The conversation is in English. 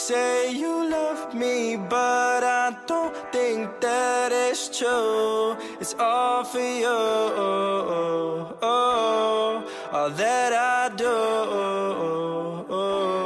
say you love me, but I don't think that it's true. It's all for you, all that I do.